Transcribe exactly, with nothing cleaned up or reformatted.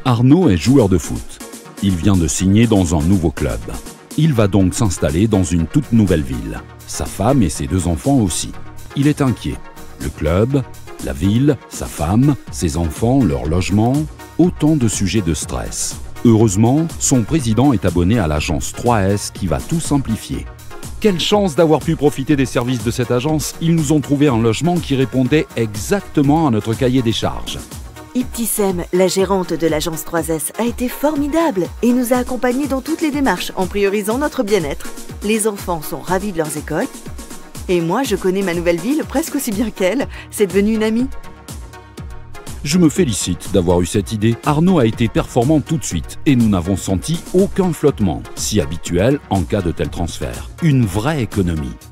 Arnaud est joueur de foot. Il vient de signer dans un nouveau club. Il va donc s'installer dans une toute nouvelle ville. Sa femme et ses deux enfants aussi. Il est inquiet. Le club, la ville, sa femme, ses enfants, leur logement, autant de sujets de stress. Heureusement, son président est abonné à l'agence trois S qui va tout simplifier. Quelle chance d'avoir pu profiter des services de cette agence. Ils nous ont trouvé un logement qui répondait exactement à notre cahier des charges. Ibtissem, la gérante de l'agence trois S, a été formidable et nous a accompagnés dans toutes les démarches en priorisant notre bien-être. Les enfants sont ravis de leurs écoles et moi, je connais ma nouvelle ville presque aussi bien qu'elle. C'est devenu une amie. Je me félicite d'avoir eu cette idée. Arnaud a été performant tout de suite et nous n'avons senti aucun flottement, si habituel en cas de tel transfert. Une vraie économie.